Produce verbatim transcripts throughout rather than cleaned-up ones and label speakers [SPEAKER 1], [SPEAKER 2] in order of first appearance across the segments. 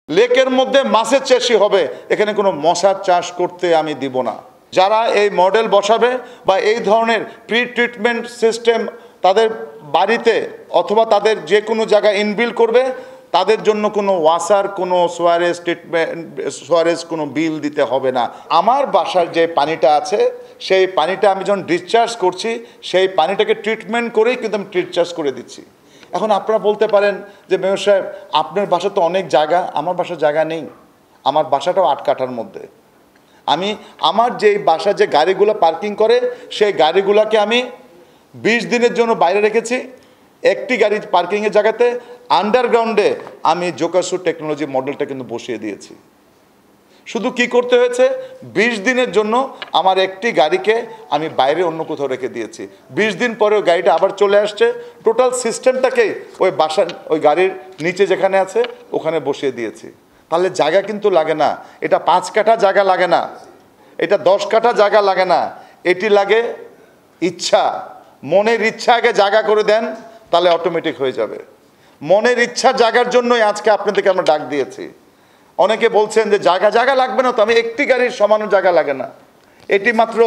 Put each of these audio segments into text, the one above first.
[SPEAKER 1] লেকের মধ্যে মাছের চাষই হবে, এখানে কোনো মশার চাষ করতে আমি দিব না। যারা এই মডেল বসাবে বা এই ধরনের প্রি ট্রিটমেন্ট সিস্টেম তাদের বাড়িতে অথবা তাদের যে কোনো জায়গায় ইনবিল্ড করবে, তাদের জন্য কোনো ওয়াসার কোনো সোয়ারেজ ট্রিটমেন্ট সোয়ারেজ কোনো বিল দিতে হবে না। আমার বাসার যে পানিটা আছে সেই পানিটা আমি যখন ডিসচার্জ করছি সেই পানিটাকে ট্রিটমেন্ট করেই কিন্তু আমি ডিসচার্জ করে দিচ্ছি। এখন আপনারা বলতে পারেন যে মেয়র সাহেব আপনার বাসা তো অনেক জায়গা, আমার বাসার জায়গা নেই, আমার বাসাটাও আট কাঠার মধ্যে। আমি আমার যে বাসা যে গাড়িগুলো পার্কিং করে সেই গাড়িগুলোকে আমি বিশ দিনের জন্য বাইরে রেখেছি। একটি গাড়ি পার্কিংয়ের জায়গাতে আন্ডারগ্রাউন্ডে আমি জোকাসু টেকনোলজি মডেলটা কিন্তু বসিয়ে দিয়েছি। শুধু কি করতে হয়েছে, বিশ দিনের জন্য আমার একটি গাড়িকে আমি বাইরে অন্য কোথাও রেখে দিয়েছি। বিশ দিন পরে ওই গাড়িটা আবার চলে আসছে, টোটাল সিস্টেমটাকেই ওই বাসার ওই গাড়ির নিচে যেখানে আছে ওখানে বসিয়ে দিয়েছি। তাহলে জায়গা কিন্তু লাগে না, এটা পাঁচ কাঠা জায়গা লাগে না, এটা দশ কাঠা জায়গা লাগে না, এটি লাগে ইচ্ছা। মনের ইচ্ছা আগে জায়গা করে দেন, তাহলে অটোমেটিক হয়ে যাবে। মনের ইচ্ছা জায়গার জন্যই আজকে আপনাদেরকে আমরা ডাক দিয়েছি। অনেকে বলছেন যে জায়গা জায়গা লাগবে না, তো আমি একটি গাড়ির সমানো জায়গা লাগে না, এটি মাত্র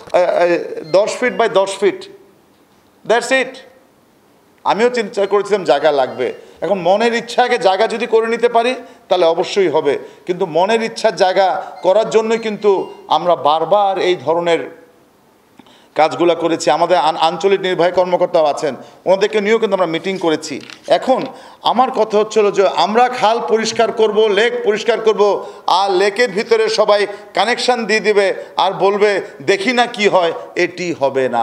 [SPEAKER 1] দশ ফিট বাই দশ ফিট, দ্যাটস ইট। আমিও চিন্তা করেছিলাম জায়গা লাগবে। এখন মনের ইচ্ছাকে জায়গা যদি করে নিতে পারি তাহলে অবশ্যই হবে, কিন্তু মনের ইচ্ছার জায়গা করার জন্যই কিন্তু আমরা বারবার এই ধরনের কাজগুলো করেছি। আমাদের আঞ্চলিক নির্বাহী কর্মকর্তাও আছেন, ওনাদেরকে নিয়েও কিন্তু আমরা মিটিং করেছি। এখন আমার কথা হচ্ছিল যে আমরা খাল পরিষ্কার করব, লেক পরিষ্কার করব, আর লেকের ভিতরে সবাই কানেকশান দিয়ে দিবে আর বলবে দেখি না কি হয়, এটি হবে না।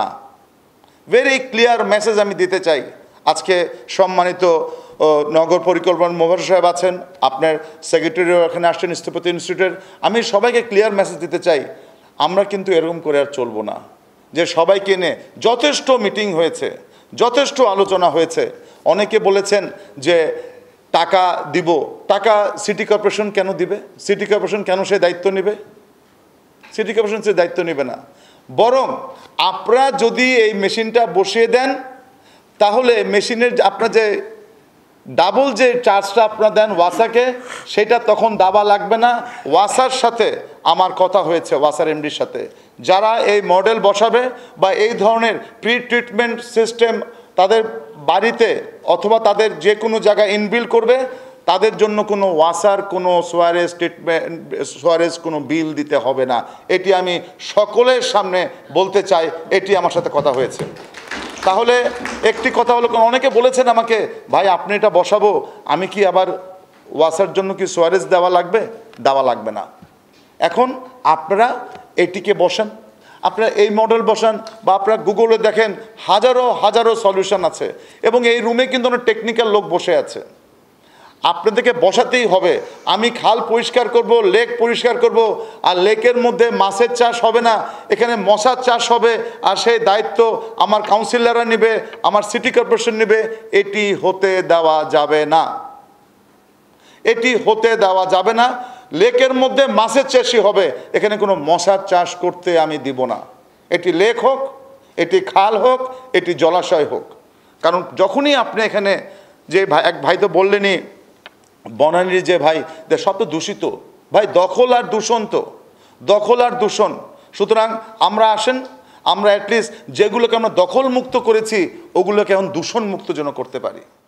[SPEAKER 1] ভেরি ক্লিয়ার মেসেজ আমি দিতে চাই। আজকে সম্মানিত নগর পরিকল্পনা মোবারক সাহেব আছেন, আপনার সেক্রেটারিও এখানে আসছেন স্থপতি ইনস্টিটিউটের, আমি সবাইকে ক্লিয়ার মেসেজ দিতে চাই, আমরা কিন্তু এরকম করে আর চলবো না যে সবাইকে নিয়ে যথেষ্ট মিটিং হয়েছে, যথেষ্ট আলোচনা হয়েছে। অনেকে বলেছেন যে টাকা দিব, টাকা সিটি কর্পোরেশন কেন দিবে? সিটি কর্পোরেশন কেন সে দায়িত্ব নেবে? সিটি কর্পোরেশন সে দায়িত্ব নেবে না। বরং আপনারা যদি এই মেশিনটা বসিয়ে দেন তাহলে মেশিনের আপনার যে ডাবল যে চার্জটা আপনারা দেন ওয়াসাকে, সেটা তখন দাবা লাগবে না। ওয়াসার সাথে আমার কথা হয়েছে, ওয়াসার এমডির সাথে, যারা এই মডেল বসাবে বা এই ধরনের প্রি ট্রিটমেন্ট সিস্টেম তাদের বাড়িতে অথবা তাদের যে কোনো জায়গায় ইনবিল্ড করবে, তাদের জন্য কোনো ওয়াসার কোনো সোয়ারেজ ট্রিটমেন্ট সোয়ারেজ কোনো বিল দিতে হবে না। এটি আমি সকলের সামনে বলতে চাই, এটি আমার সাথে কথা হয়েছে। তাহলে একটি কথা হলো, অনেকে বলেছেন আমাকে ভাই আপনি এটা বসাবো, আমি কি আবার ওয়াসার জন্য কি সোয়ারেজ দেওয়া লাগবে? দেওয়া লাগবে না। এখন আপনারা এটিকে বসান, আপনারা এই মডেল বসান বা আপনারা গুগলে দেখেন, হাজারো হাজারো সলিউশন আছে এবং এই রুমে কিন্তু অনেক টেকনিক্যাল লোক বসে আছে। আপনাদেরকে বসাতেই হবে। আমি খাল পরিষ্কার করব, লেক পরিষ্কার করব, আর লেকের মধ্যে মাছের চাষ হবে না, এখানে মশার চাষ হবে, আর সেই দায়িত্ব আমার কাউন্সিলররা নেবে, আমার সিটি কর্পোরেশন নেবে, এটি হতে দেওয়া যাবে না। এটি হতে দেওয়া যাবে না। লেকের মধ্যে মাছের চাষই হবে, এখানে কোনো মশার চাষ করতে আমি দিব না। এটি লেক হোক, এটি খাল হোক, এটি জলাশয় হোক। কারণ যখনই আপনি এখানে যে ভাই এক ভাই তো বললেনই বনানীর যে ভাই সব তো দূষিত, ভাই দখল আর দূষণ, তো দখল আর দূষণ। সুতরাং আমরা আসেন, আমরা অ্যাটলিস্ট যেগুলোকে আমরা দখল মুক্ত করেছি ওগুলোকে এখন দূষণ মুক্ত যেন করতে পারি।